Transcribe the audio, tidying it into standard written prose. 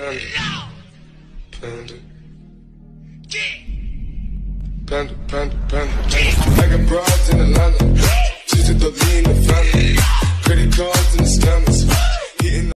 Panda. I got broads in Atlanta, she's a lean the family, credit cards and the scammers.